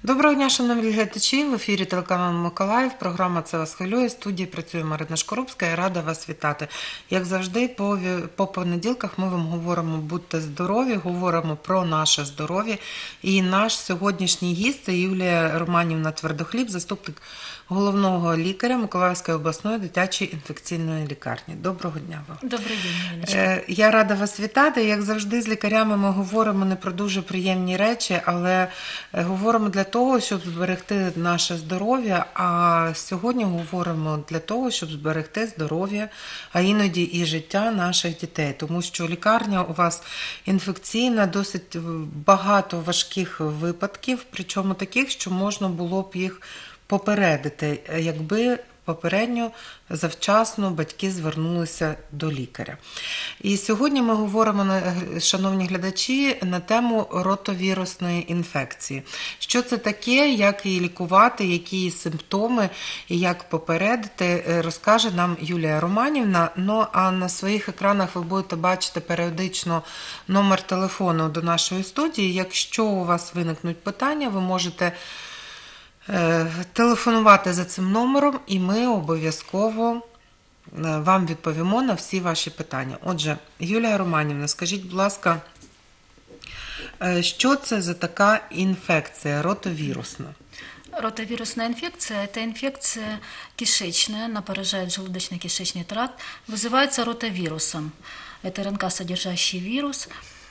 Доброго дня, шановні глядачі. В ефірі телеканалу Миколаїв. Програма «Це вас хвилює». В студії працює Марина Шкорубська. Я рада вас вітати. Як завжди, по понеділках ми вам говоримо «Будьте здорові», говоримо про наше здоров'я. І наш сьогоднішній гість – це Юлія Романівна Твердохліб, заступник головного лікаря Миколаївської обласної дитячої інфекційної лікарні. Доброго дня вам. Добрий день, Я рада вас вітати. Як завжди, з лікарями ми говоримо не про дуже приємні речі, але говоримо для того, щоб зберегти наше здоров'я, а сьогодні говоримо для того, щоб зберегти здоров'я, а іноді і життя наших дітей. Тому що лікарня у вас інфекційна, досить багато важких випадків, причому таких, що можна було б їх попередити, якби попередньо, завчасно батьки звернулися до лікаря. І сьогодні ми говоримо, шановні глядачі, на тему ротовірусної інфекції. Що це таке, як її лікувати, які її симптоми і як попередити, розкаже нам Юлія Романівна. Ну, а на своїх екранах ви будете бачити періодично номер телефону до нашої студії. Якщо у вас виникнуть питання, ви можете телефонувати за цим номером, і ми обов'язково вам відповімо на всі ваші питання. Отже, Юлія Романівна, скажіть, будь ласка, що це за така інфекція ротовірусна? Ротовирусная инфекция – это инфекция кишечная, она поражает желудочно-кишечный тракт, вызывается ротовирусом. Это РНК-содержащий вирус.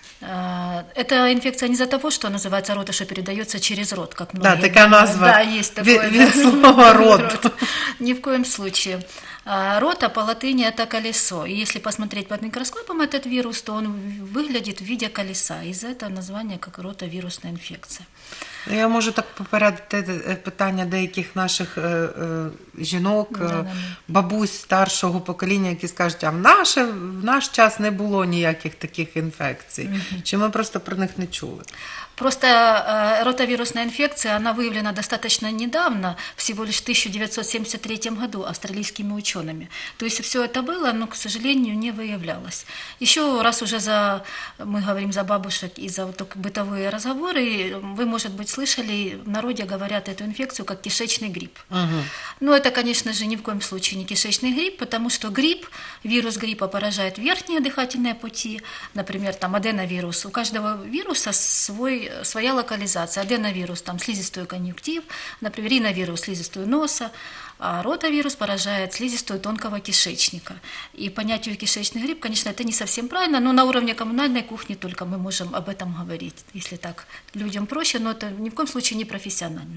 Это инфекция не из-за того, что называется рото, что передается через рот, как многие. Да, такая назва. Да, есть такое. Від слова рот. Ни в коем случае. Рота по латыни – это колесо. И если посмотреть под микроскопом этот вирус, то он выглядит в виде колеса. Из-за этого название как ротовирусная инфекция. Я можу так попередити питання деяких наших жінок, бабусь старшого покоління, які скажуть, а в наш час не було ніяких таких інфекцій. Чи ми просто про них не чули? Просто ротовирусная инфекция, она выявлена достаточно недавно, всего лишь в 1973 году австралийскими учеными. То есть все это было, но, к сожалению, не выявлялось. Еще раз уже мы говорим за бабушек и за бытовые разговоры, вы, может быть, слышали, в народе говорят эту инфекцию как кишечный грипп. Но это, конечно же, ни в коем случае не кишечный грипп, потому что вирус гриппа поражает верхние дыхательные пути, например, там аденовирус. У каждого вируса своя локализация. Аденовирус, там слизистую конъюнктив, например, риновирус, слизистую носа, а ротовирус поражает слизистую тонкого кишечника. И понятие кишечный грипп, конечно, это не совсем правильно, но на уровне коммунальной кухни только мы можем об этом говорить, если так людям проще, но это ни в коем случае не профессионально.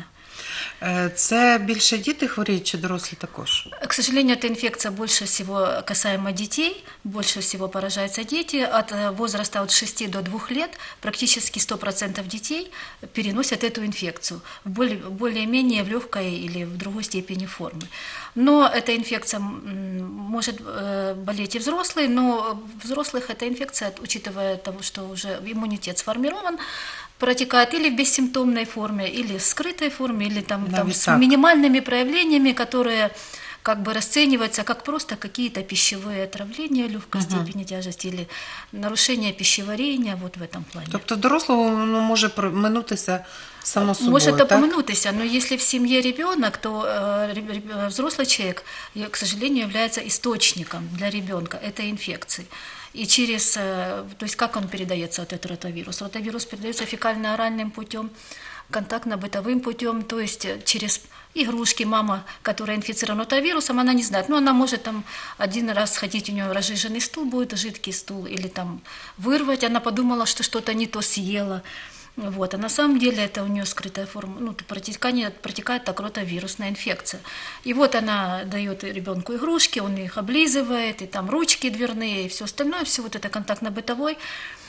Це більше діти хворіють чи дорослі також? К сожалению, эта инфекция больше всего касаема детей, больше всего поражаются дети. От возраста от 6 до 2 лет практически 100% детей переносят эту инфекцию в более-менее в легкой или в другой степени формы. Но эта инфекция может болеть и взрослые, но в взрослых эта инфекция, учитывая того, что уже иммунитет сформирован, протекает или в бессимптомной форме, или в скрытой форме, или там с минимальными проявлениями, которые как бы расцениваются как просто какие-то пищевые отравления легкой степени тяжести или нарушение пищеварения, вот в этом плане. Тобто дорослого може минутися само собою, может так? поминутися, но если в семье ребенок, то взрослый человек, к сожалению, является источником для ребенка этой инфекции. И то есть как он передается, вот этот ротовирус? Ротовирус передается фекально-оральным путем, контактно-бытовым путем, то есть через игрушки. Мама, которая инфицирована ротовирусом, она не знает. Но она может там один раз сходить, у нее разжиженный стул будет, жидкий стул, или там вырвать. Она подумала, что что-то не то съела. Вот. А на самом деле это у нее скрытая форма, протекает так ротовирусная инфекция. И вот она дает ребенку игрушки, он их облизывает, и там ручки дверные, и все остальное, все вот это контактно-бытовой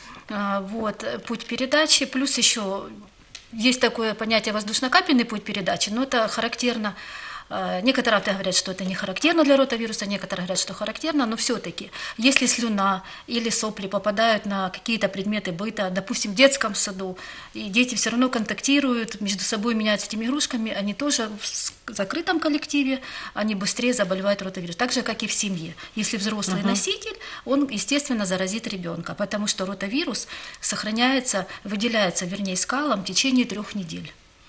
путь передачи. Плюс еще есть такое понятие воздушно-капельный путь передачи, но это характерно. Некоторые авторы говорят, что это не характерно для ротовируса, некоторые говорят, что характерно, но все-таки, если слюна или сопли попадают на какие-то предметы быта, допустим, в детском саду, и дети все равно контактируют, между собой меняются этими игрушками, они тоже в закрытом коллективе, они быстрее заболевают ротовирусом. Так же, как и в семье. Если взрослый носитель, он, естественно, заразит ребенка, потому что ротовирус выделяется, вернее, скалом в течение 3 недель.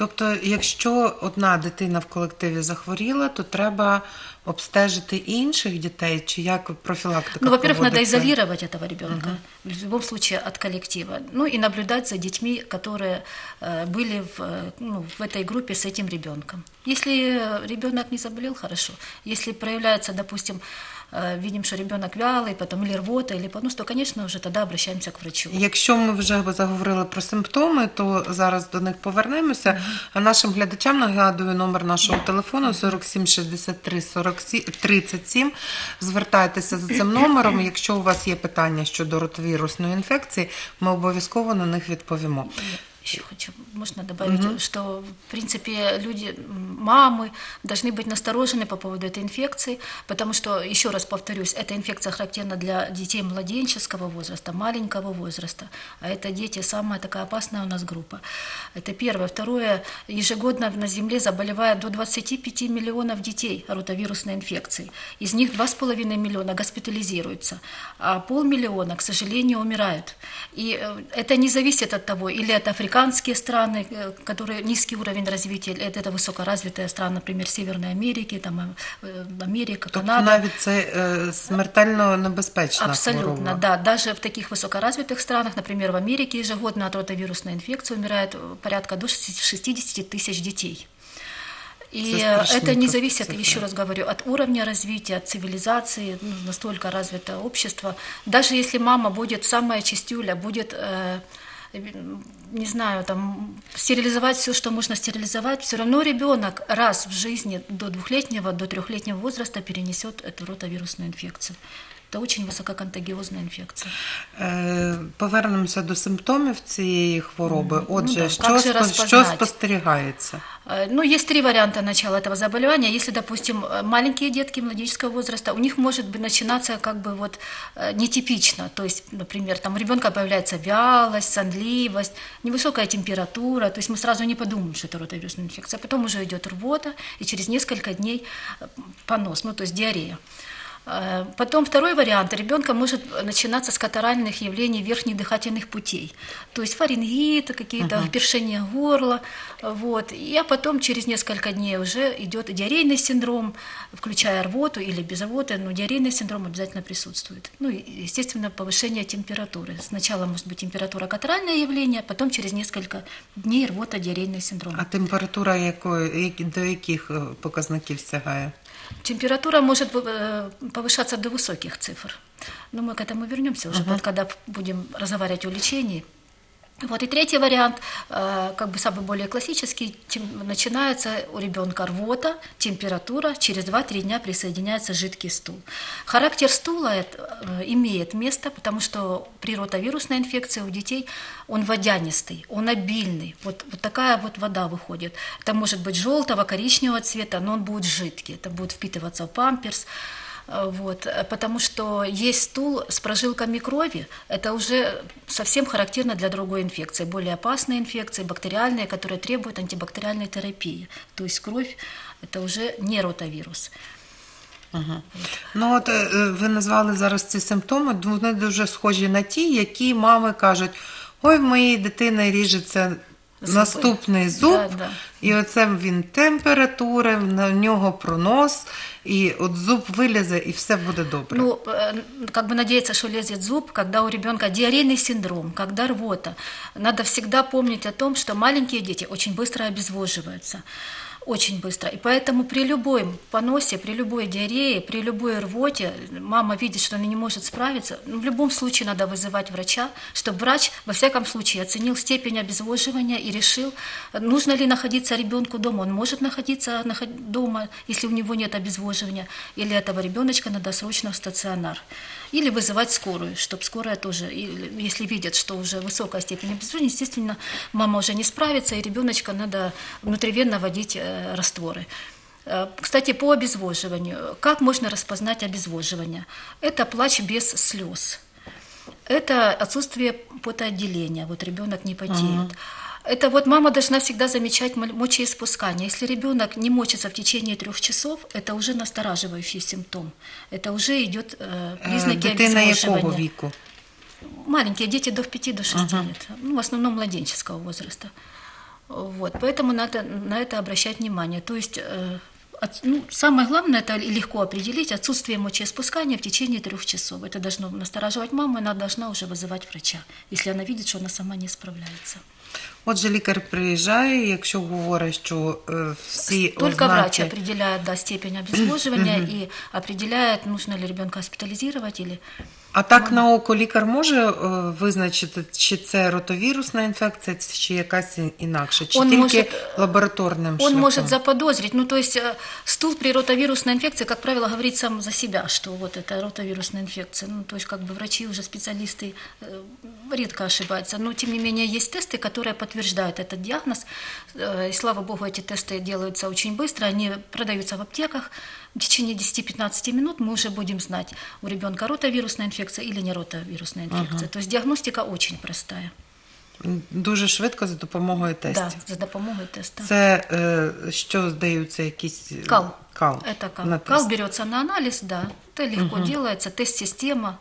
Тобто, якщо одна дитина в колективі захворіла, то треба обстежити інших дітей, чи як профілактика Ну, во-первых, надо проводиться? изолировать этого ребенка, в любом случае от коллектива. Ну и наблюдать за детьми, которые были в этой группе с этим ребенком. Если ребенок не заболел, хорошо. Если проявляется, допустим, видим, что ребенок вялый, потом или рвота, или понос, то, конечно, уже тогда обращаемся к врачу. Якщо ми вже заговорили про симптоми, то зараз до них повернемося. А нашим глядачам нагадую номер нашого телефону 47 63 37. Звертайтеся за цим номером. Якщо у вас є питання щодо ротовірусної інфекції, ми обов'язково на них відповімо. Еще хочу, можно добавить, что, в принципе, люди, мамы должны быть насторожены по поводу этой инфекции, потому что, еще раз повторюсь, эта инфекция характерна для детей младенческого возраста, маленького возраста, а это дети, самая такая опасная у нас группа. Это первое. Второе, ежегодно на Земле заболевает до 25 миллионов детей ротовирусной инфекцией. Из них 2,5 миллиона госпитализируются, а 500 000, к сожалению, умирают. И это не зависит от того, или это африканские страны, которые низкий уровень развития, это высокоразвитые страны, например, Северной Америки, там, Америка, Канада. Тобто навіть це смертельно небезпечна Абсолютно, хвороба. да. Даже в таких высокоразвитых странах, например, в Америке ежегодно от ротовирусной инфекции умирает порядка до 60 тысяч детей. И это не зависит, цифры. еще раз говорю, от уровня развития, от цивилизации, настолько развитое общество. Даже если мама будет самая чистюля, будет, не знаю, там, стерилизовать все, что можно стерилизовать, все равно ребенок раз в жизни до 2-летнего, до 3-летнего возраста перенесет эту ротовирусную инфекцию. Це дуже висококонтагіозна інфекція. Повернемося до симптомів цієї хвороби. Отже, Как що спостерігається? Ну, есть 3 варианта начала этого заболевания. Если, допустим, маленькие детки младенческого возраста, у них может быть начинаться как бы вот нетипично. То есть, например, там у ребенка появляется вялость, сонливость, невысокая температура. То есть мы сразу не подумаем, что это ротовирусная инфекция. Потом уже идет рвота, и через несколько дней понос, ну, то есть диарея. Потом второй вариант. Ребенка может начинаться с катаральных явлений верхних дыхательных путей. То есть фарингит, какие-то першения горла. Вот. А потом через несколько дней уже идет диарейный синдром, включая рвоту или без рвоты, но диарейный синдром обязательно присутствует. Ну и, естественно, повышение температуры. Сначала может быть температура катаральное явление, потом через несколько дней рвота, диарейный синдром. А температура до яких показників сягає? Температура может повышаться до высоких цифр. Но мы к этому вернемся уже, когда будем разговаривать о лечении. Вот и третий вариант, как бы самый более классический, начинается у ребенка рвота, температура, через 2-3 дня присоединяется жидкий стул. Характер стула имеет место, потому что при ротовирусной инфекции у детей он водянистый, он обильный, вот такая вот вода выходит. Это может быть желтого, коричневого цвета, но он будет жидкий, это будет впитываться в памперс. Вот, потому что есть стул с прожилками крови, это уже совсем характерно для другой инфекции, более опасной инфекции, бактериальные, которые требуют антибактериальной терапии. То есть кровь – это уже не ротовирус. Ага. Ну от ви назвали зараз ці симптоми, вони дуже схожі на ті, які мами кажуть, ой, в моєї дитини ріжеться наступний зуб, да. І оце він температура, на нього пронос, и от зуб вылезе, и все будет добре. Ну, как бы надеяться, что лезет зуб, когда у ребенка диарейный синдром, когда рвота. Надо всегда помнить о том, что маленькие дети очень быстро обезвоживаются. Очень быстро. И поэтому при любом поносе, при любой диарее, при любой рвоте, мама видит, что она не может справиться, в любом случае надо вызывать врача, чтобы врач, во всяком случае, оценил степень обезвоживания и решил, нужно ли находиться ребенку дома. Он может находиться дома, если у него нет обезвоживания, или этого ребеночка надо срочно в стационар. Или вызывать скорую, чтобы скорая тоже, если видят, что уже высокая степень обезвоживания, естественно, мама уже не справится, и ребеночка надо внутривенно вводить растворы. Кстати, по обезвоживанию. Как можно распознать обезвоживание? Это плач без слез. Это отсутствие потоотделения. Вот ребенок не потеет. Это вот мама должна всегда замечать мочеиспускание. Если ребенок не мочится в течение 3 часов, это уже настораживающий симптом. Это уже идет признаки Дитина обезвоживания. якого віку? Маленькие дети до 5-6 лет. Ну, в основном младенческого возраста. Вот, поэтому надо на это обращать внимание. То есть самое главное, это легко определить отсутствие мочеиспускания в течение 3 часов. Это должно настораживать маму, она должна уже вызывать врача, если она видит, что она сама не справляется. Отже, лікар приїжджає, якщо говорить, що всі Только врач ознаки... определяет степень обезвоживания и определяет, нужно ли ребенка госпитализировать или... А так на око лікар може визначити, чи це ротовірусна інфекція, чи якась інакша, чи тільки лабораторним шляхом? Он может заподозрить, то есть стул при ротовирусной инфекции, как правило, говорит сам за себя, что вот это ротовирусная инфекция. То есть врачи, уже специалисты редко ошибаются. Но тем не менее есть тесты, которые подтверждают этот диагноз. И слава богу, эти тесты делаются очень быстро, они продаются в аптеках. В течение 10-15 минут мы уже будем знать, у ребенка ротовирусная инфекция или не ротовирусная инфекция. То есть диагностика очень простая. Дуже швидко за допомогою тестів. Да, за допомогою теста. Це що здаються якісь... Кал. Кал. Это кал. Кал берется на анализ, да. Это легко делается. Тест-система.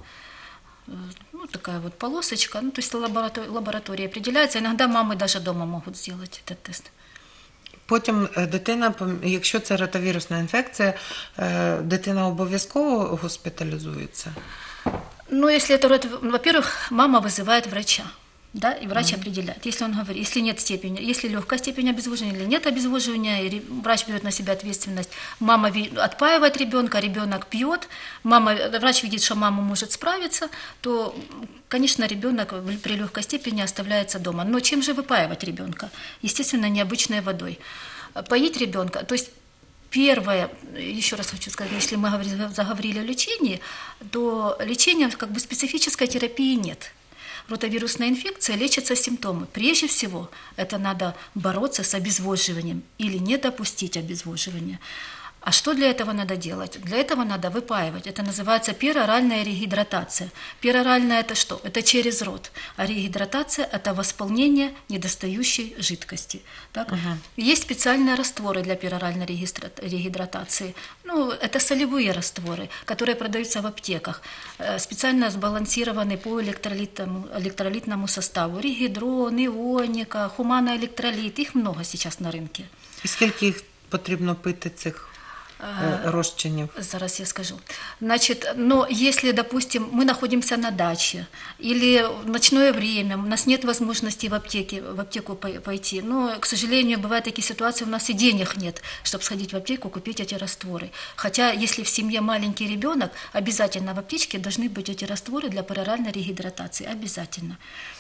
Такая вот полосочка. То есть лаборатория определяется. Иногда мамы даже дома могут сделать этот тест. Потім дитина, якщо це ротовірусна інфекція, дитина обов'язково госпіталізується? Если это, во-первых, мама вызывает врача, да, и врач определяет. Если он говорит, если нет степени, если легкая степень обезвоживания или нет обезвоживания, и врач берет на себя ответственность, мама отпаивает ребенка, ребенок пьет, врач видит, что мама может справиться, то, конечно, ребенок при легкой степени оставляется дома. Но чем же выпаивать ребенка? Естественно, необычной водой. Поить ребенка, то есть первое, еще раз хочу сказать, если мы заговорили о лечении, то лечения специфической терапии нет. Ротовирусная инфекция лечится симптомы. Прежде всего, это надо бороться с обезвоживанием или не допустить обезвоживания. А что для этого надо делать? Для этого надо выпаивать. Это называется пероральная регидратация. Пероральная – это что? Это через рот. А регидратация – это восполнение недостающей жидкости. Так? Есть специальные растворы для пероральной регидратации. Это солевые растворы, которые продаются в аптеках. Специально сбалансированы по электролитному составу. Регидрон, ионика, хуманоэлектролит. Их много сейчас на рынке. І скільки їх потрібно пити цих розчинів? Зараз я скажу. Но если, допустим, мы находимся на даче или в ночное время, у нас нет возможности в аптеку пойти, но, к сожалению, бывают такие ситуации, у нас и денег нет, чтобы сходить в аптеку, купить эти растворы. Хотя, если в семье маленький ребенок, обязательно в аптечке должны быть эти растворы для пероральной регидратации, обязательно.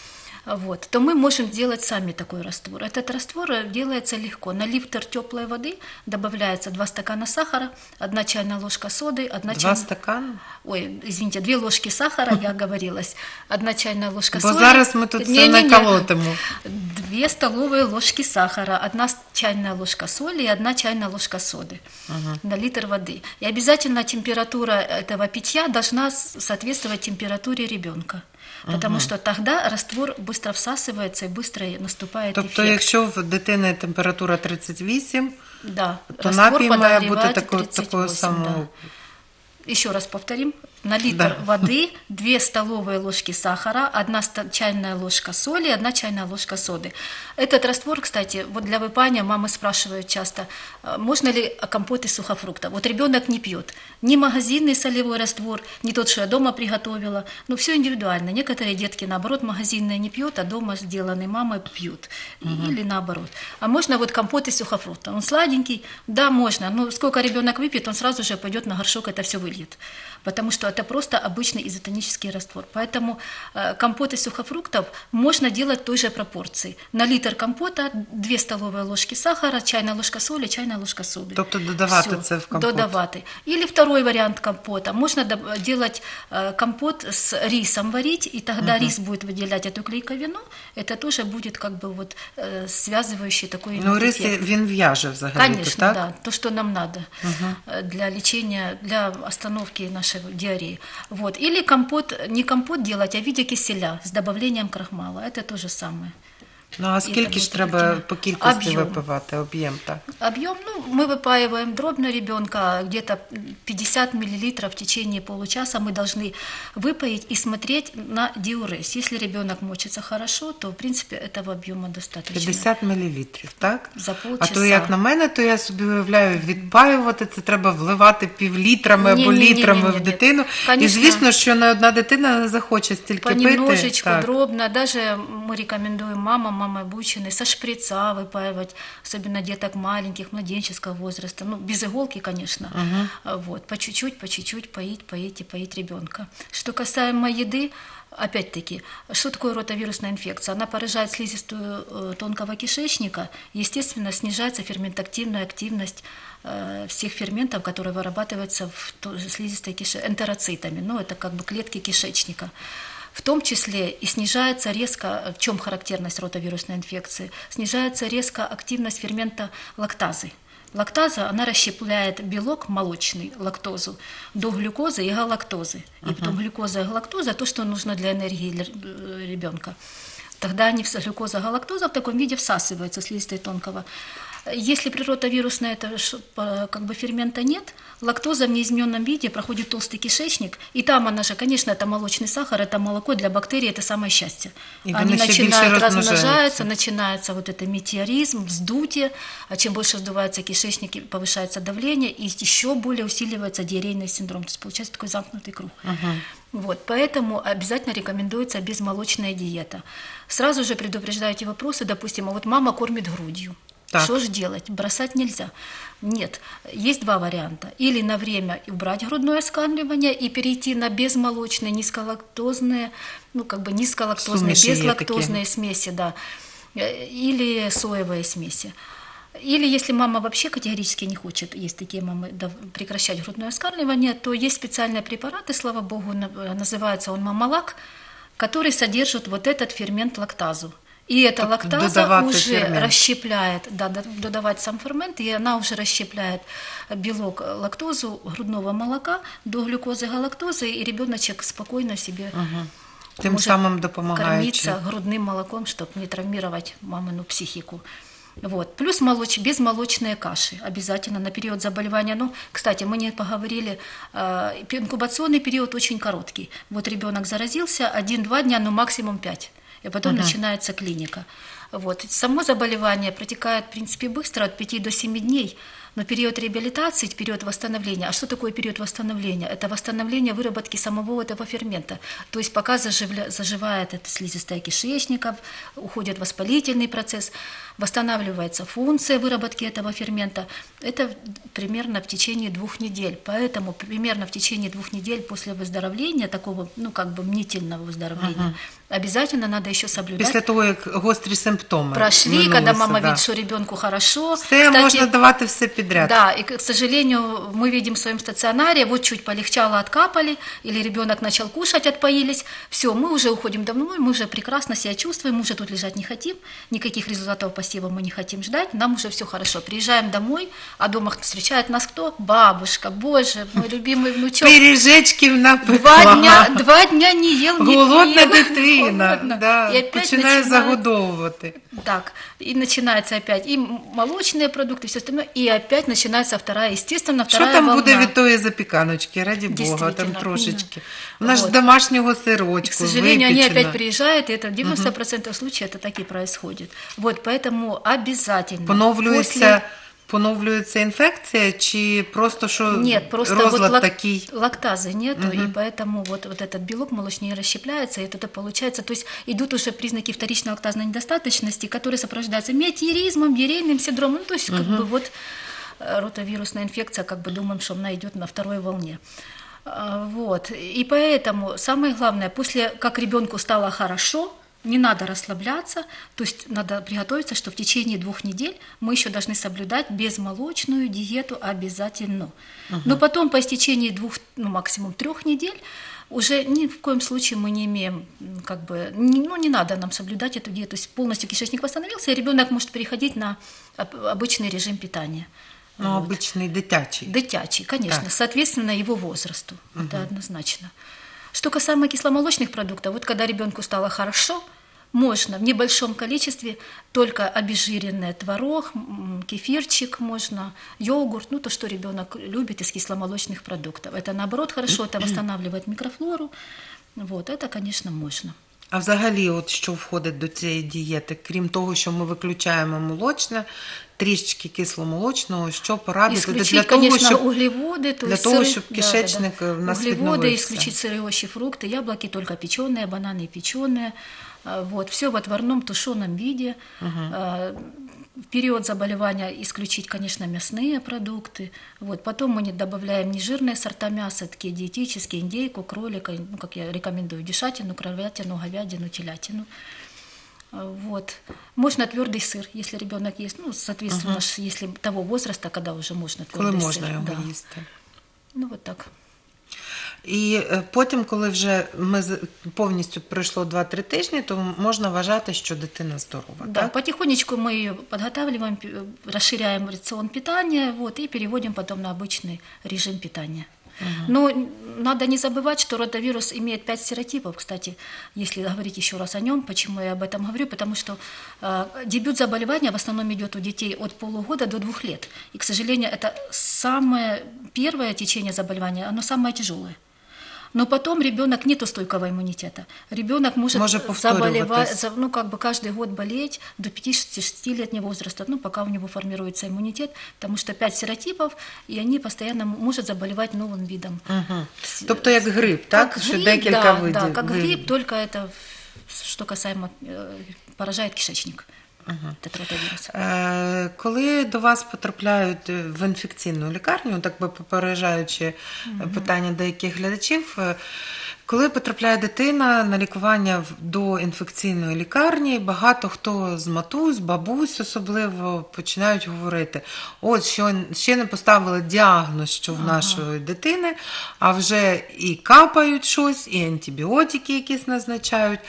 То мы можем сделать сами такой раствор. Этот раствор делается легко. На литр теплой воды добавляется 2 стакана сахара, 1 чайная ложка соды, 2 стакана? 2 ложки сахара, я оговорилась, 1 чайная ложка соды. Бо зараз ми тут все наколотимо. 2 столовые ложки сахара, 1 чайная ложка соли и 1 чайная ложка соды на литр воды. И обязательно температура этого питья должна соответствовать температуре ребенка. Потому що тоді раствор швидко всасується і швидко наступає ефект. Тобто, якщо в дитини температура 38, да, то напій має бути такою самою. Еще раз повторим. На литр воды 2 столовые ложки сахара, 1 чайная ложка соли и 1 чайная ложка соды. Этот раствор, кстати, для выпаяния мамы спрашивают часто, можно ли компот из сухофруктов. Ребенок не пьет ни магазинный солевой раствор, ни тот, что я дома приготовила. Все индивидуально. Некоторые детки, наоборот, магазинные не пьют, а дома сделанный мамой пьют. Или наоборот. А можно компот из сухофруктов. Он сладенький, да, можно. Но сколько ребенок выпьет, он сразу же пойдет на горшок, это все выльет. Потому что это просто обычный изотонический раствор. Поэтому компот из сухофруктов можно делать той же пропорции. На литр компота 2 столовые ложки сахара, чайная ложка соли, чайная ложка соды. Тобто додавати це в компот? Додавати. Или второй вариант компота. Можно делать компот с рисом варить, и тогда рис будет выделять эту клейковину. Это тоже будет связывающий такой эффект. Рис, він в'яже взагалі, конечно, так? Да, то, что нам надо для лечения, для остановки нашей диареи. Или не компот делать, а в виде киселя с добавлением крахмала. Это то же самое. Ну, а И скільки это ж будет треба эффективно. по кількості Объем. випивати, об'єм, так? Объем, мы выпаиваем дробно ребенка, где-то 50 мл в течение получаса мы должны выпоить и смотреть на диурез. Если ребенок мочится хорошо, то, в принципе, этого объема достаточно. 50 мл, так? За А полчаса. то, як на мене, то я собі уявляю, відпаювати, це треба вливати півлітрами або Ні-ні-ні-ні-ні. літрами в дитину. І, Конечно. звісно, що не одна дитина не захоче стільки пити. Понемножечку, Так. дробно. Даже мы рекомендуем мамы обученные со шприца выпаивать, особенно деток маленьких, младенческого возраста. Ну, без иголки, конечно. Вот, по чуть-чуть поить ребенка. Что касаемо еды, опять-таки, что такое ротовирусная инфекция? Она поражает слизистую тонкого кишечника, естественно, снижается ферментативная активность всех ферментов, которые вырабатываются в слизистой энтероцитами, ну, это как бы клетки кишечника. В том числе и снижается резко, в чем характерность ротовирусной инфекции, снижается резко активность фермента лактазы. Лактаза, она расщепляет белок молочный, лактозу, до глюкозы и галактозы. И потом глюкоза и галактоза – то, что нужно для энергии для ребенка. Тогда они, глюкоза и галактоза в таком виде всасываются слизистой тонкого. Если при ротовирусной как бы фермента нет, лактоза в неизмененном виде проходит в толстый кишечник, и там она же, конечно, это молочный сахар, это молоко для бактерий, это самое счастье. И Они еще начинают больше размножаться, начинается вот это метеоризм, вздутие, а чем больше вздувается кишечник, повышается давление, и еще более усиливается диарейный синдром, то есть получается такой замкнутый круг. Вот, поэтому обязательно рекомендуется безмолочная диета. Сразу же предупреждаю эти вопросы, допустим, а вот мама кормит грудью. Так. Что же делать? Бросать нельзя. Нет, есть два варианта. Или на время убрать грудное вскармливание и перейти на безмолочные, низколактозные, ну как бы низколактозные, Сумеши безлактозные смеси, да, или соевые смеси. Или если мама вообще категорически не хочет, есть такие мамы, да, прекращать грудное вскармливание, то есть специальные препараты, слава богу, называется он мамалак, который содержит вот этот фермент лактазу. И эта лактаза уже расщепляет, да, додавать сам фермент, и она уже расщепляет белок, лактозу грудного молока до глюкозы, галактозы, и ребеночек спокойно себе Тим самим допомагаючи. кормиться грудным молоком, чтобы не травмировать мамину психику. Вот. Плюс безмолочные каши обязательно на период заболевания. Ну, кстати, мы не поговорили, инкубационный период очень короткий. Вот ребенок заразился 1-2 дня, ну максимум 5. И потом начинается клиника. Вот. Само заболевание протекает, в принципе, быстро, от 5 до 7 дней. Но период реабилитации, период восстановления. А что такое период восстановления? Это восстановление выработки самого этого фермента. То есть пока заживает эта слизистая кишечника, уходит воспалительный процесс, восстанавливается функция выработки этого фермента. Это примерно в течение 2 недель. Поэтому примерно в течение 2 недель после выздоровления, такого, ну, как бы мнительного выздоровления, обязательно надо еще соблюдать. Після того, як гострі симптоми Прошли, минулися, когда мама да. видит, что ребенку хорошо. Все, Кстати, можна давати все підряд. да, и, к сожалению, мы видим в своем стационаре, вот чуть полегчало, откапали, или ребенок начал кушать, отпоились, все, мы уже уходим домой, мы уже прекрасно себя чувствуем, мы уже тут лежать не хотим, никаких результатов посева мы не хотим ждать, нам уже все хорошо. Приезжаем домой, а дома встречает нас кто? Бабушка, боже, мой любимый внучок. Пиріжечків напекла. 2 дня не ел, не Голодна пил. дитина. Голодна. Да, И опять починає начинает- загодовувати. Так, и начинается опять и молочные продукты, все остальное, и опять начинается вторая, естественно, Що вторая там волна. буде від тої запіканочки, раді Бога, Дійсно, там да. трошечки. У нас ж Вот. домашнього сирочку, К сожалению, они випечено. опять приезжают, и это в 90% случаев это так и происходит. Вот, поэтому обязательно. Поновлюється інфекція, чи просто що Нет, просто розлад вот такий? лактазы нету, и поэтому вот этот белок молочный не расщепляется, и это получается, то есть идут уже признаки вторичной лактазной недостаточности, которые сопровождаются метеоризмом, диарейным синдромом, ну, то есть как бы вот ротовирусная инфекция, как бы думаем, что она идет на второй волне. Вот, и поэтому самое главное, после как ребенку стало хорошо, не надо расслабляться, то есть надо приготовиться, что в течение 2 недель мы еще должны соблюдать безмолочную диету обязательно. Но потом по истечении 2, ну максимум 3 недель уже ни в коем случае мы не имеем, как бы, не надо нам соблюдать эту диету. То есть полностью кишечник восстановился, и ребенок может переходить на обычный режим питания. Ну, обичний дитячий. Дитячий, конечно, Так. соответственно его возрасту, это однозначно. Что касаемо кисломолочных продуктов, вот когда ребенку стало хорошо, Можно в небольшом количестве, только обезжиренный творог, кефирчик можно, йогурт, ну то, что ребенок любит из кисломолочных продуктов. Это наоборот хорошо, это восстанавливает микрофлору. Вот, это, конечно, можно. А взагалі, от що входить до цієї дієти, крім того, що ми виключаємо молочне, трішечки кисломолочного, що порадити Исключить, для того, конечно, щоб углеводы, то для есть того, сыры, щоб кишечник в нас углеводы, відновився. исключить сырые овощи, фрукты, яблоки только печеные, бананы печеные. Вот, все в отварном тушеном виде. В период заболевания исключить, конечно, мясные продукты. Вот, потом мы не добавляем нежирные сорта мяса, такие диетические, индейку, кролика, ну, как я рекомендую, дешатину, кровятину, говядину, телятину. Вот. Можно твердый сыр, если ребенок ест, ну, соответственно, если того возраста, когда уже можно коли твердый можна сыр. його Да. їсти. Ну, вот так. І потім, коли вже повністю пройшло 2-3 тижні, то можна вважати, що дитина здорова. Да, Так? потихонечку мы ее подготавливаем, расширяем рацион питания, вот, и переводим потом на обычный режим питания. Но надо не забывать, что ротавирус имеет 5 серотипов. Кстати, если говорить еще раз о нем, почему я об этом говорю, потому что дебют заболевания в основном идет у детей от полугода до 2 лет. И, к сожалению, это самое первое течение заболевания, оно самое тяжелое. Но потом ребенок нету стойкого иммунитета. Ребенок может заболевать, ну, как бы каждый год болеть до 5-6-летнего возраста, ну, пока у него формируется иммунитет, потому что 5 серотипов, и они постоянно может заболевать новым видом. Угу. Тобто як грип, так? Как що грипп, декілька видів. Да, как грипп, только это, что касаемо, поражает кишечник. Тетротовірус. Коли до вас потрапляють в інфекційну лікарню, так би попереджаючи питання деяких глядачів, коли потрапляє дитина на лікування до інфекційної лікарні, багато хто з матусь, бабусь особливо починають говорити, от що ще не поставили діагноз, що в нашої дитини, а вже і капають щось, і антибіотики якісь назначають.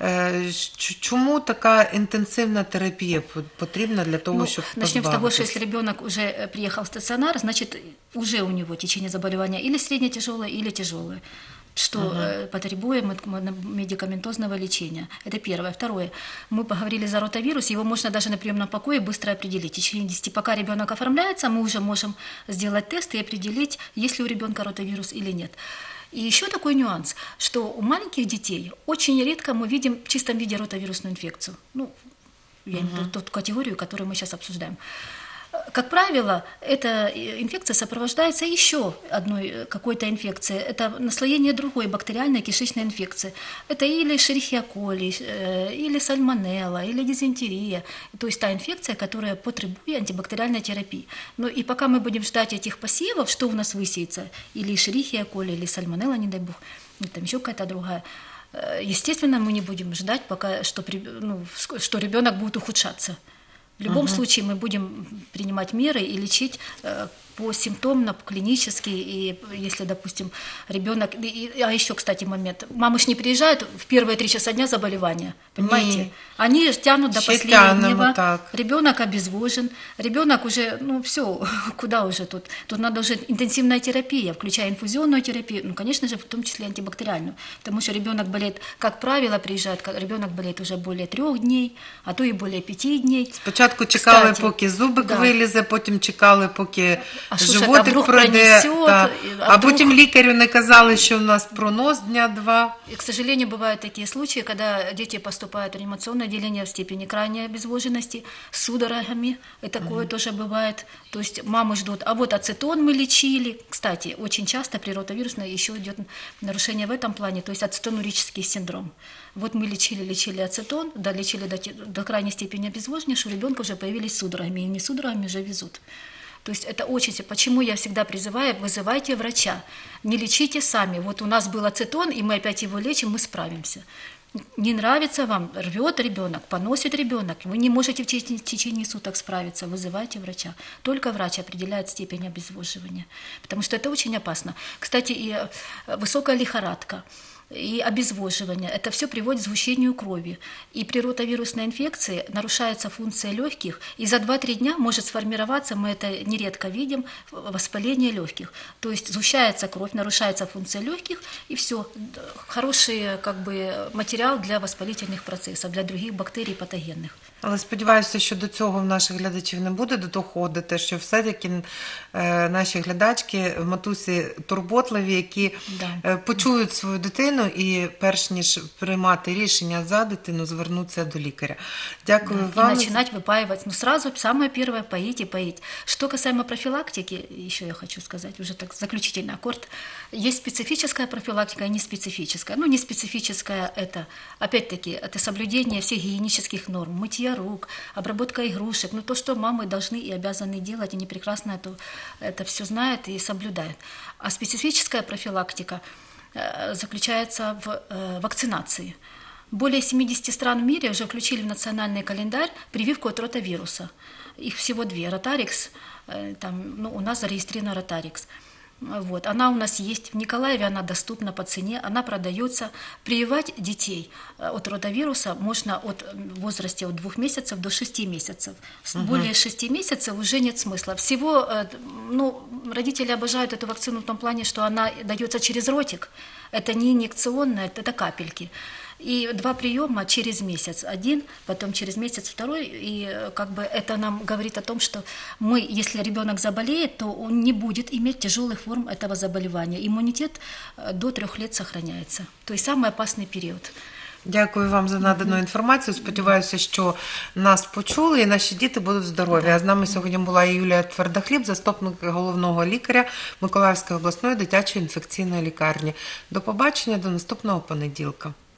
Чому така інтенсивна терапія потрібна для того, щоб позбавитися? Начнем с того, что если ребенок уже приехал в стационар, значит, уже у него течение заболевания или средне-тяжелое, или тяжелое, что потребует медикаментозного лечения. Это первое. Второе. Мы поговорили за ротавирус, его можно даже на приемном покое быстро определить. В течение 10, пока ребенок оформляется, мы уже можем сделать тест и определить, есть ли у ребенка ротавирус или нет. И еще такой нюанс, что у маленьких детей очень редко мы видим в чистом виде ротавирусную инфекцию. Ну, я имею в виду ту категорию, которую мы сейчас обсуждаем. Как правило, эта инфекция сопровождается еще одной какой-то инфекцией. Это наслоение другой бактериальной кишечной инфекции. Это или шерихия коли, или сальмонелла, или дизентерия. То есть та инфекция, которая потребует антибактериальной терапии. Но и пока мы будем ждать этих посевов, что у нас высеется, или шерихия коли, или сальмонелла, не дай бог, или там еще какая-то другая, естественно, мы не будем ждать, пока, что ребенок будет ухудшаться. В любом случае мы будем принимать меры и лечить посимптомно, клинически, и если, допустим, ребенок... А еще, кстати, момент. Мамы ж не приезжают в первые 3 часа дня заболевания, понимаете? Не. Они тянут до последнего. Так. Ребенок обезвожен, ребенок уже, ну все, куда уже тут? Тут надо уже интенсивная терапия, включая инфузионную терапию, ну, конечно же, в том числе антибактериальную, потому что ребенок болеет, как правило, приезжает, ребенок болеет уже более 3 дней, а то и более 5 дней. Спочатку чекали, Кстати, поки зубик вилізе, потім чекали, поки слушай, животик пройде. пронесет, А потім лікарю не казали, що в нас пронос дня 2. И, к сожалению, бывают такие случаи, когда дети поступают в реанимационное отделение в степени крайней обезвоженности, с судорогами, и такое тоже бывает. То есть мамы ждут, а вот ацетон мы лечили. Кстати, очень часто при ротавирусной еще идет нарушение в этом плане, то есть ацетонурический синдром. Вот мы лечили ацетон, долечили до крайней степени обезвоживания, что у ребенка уже появились судорогами, и не судорогами уже везут. То есть это очень... Почему я всегда призываю, вызывайте врача, не лечите сами. Вот у нас был ацетон, и мы опять его лечим, мы справимся. Не нравится вам, рвет ребенок, поносит ребенок, вы не можете в течение суток справиться, вызывайте врача. Только врач определяет степень обезвоживания, потому что это очень опасно. Кстати, и высокая лихорадка, и обезвоживание. Это все приводит к сгущению крови. И при ротавирусной инфекции нарушается функция легких, и за 2-3 дня может сформироваться, мы это нередко видим, воспаление легких. То есть сгущается кровь, нарушается функция легких, и все. Хороший материал для воспалительных процессов, для других бактерий патогенных. Але сподіваюся, що до цього в наших глядачів не буде доходити, що все-таки наші глядачки, матусі турботливі, які почують свою дитину і перш ніж приймати рішення за дитину, звернуться до лікаря. Дякую вам. И начинать выпаивать. Сразу самое первое – поить и поить. Что касаемо профилактики, еще я хочу сказать, уже так заключительный аккорд. Есть специфическая профилактика и неспецифическая. Неспецифическая – это, опять-таки, это соблюдение всех гигиенических норм, мытье рук, обработка игрушек, то, что мамы должны и обязаны делать, они прекрасно это все знают и соблюдают. А специфическая профилактика заключается в вакцинации. Более 70 стран в мире уже включили в национальный календарь прививку от ротавируса. Их всего 2. Ротарикс, у нас зарегистрирована Ротарикс. Она у нас есть в Николаеве, она доступна по цене, она продается. Прививать детей от ротавируса можно в возрасте от 2 месяцев до 6 месяцев. Более 6 месяцев уже нет смысла. Всего, родители обожают эту вакцину в том плане, что она дается через ротик. Это не инъекционная, это капельки. И 2 приема через месяц. 1, потом через месяц 2. И это нам говорит о том, что если ребенок заболеет, то он не будет иметь тяжелых форм этого заболевания. Иммунитет до 3 лет сохраняется. То есть самый опасный период. Дякую вам за надану інформацію. Сподіваюся, що нас почули і наші діти будуть здорові. А з нами сьогодні була Юлія Твердохліб, заступник головного лікаря Миколаївської обласної дитячої інфекційної лікарні. До побачення, до наступного понеділка.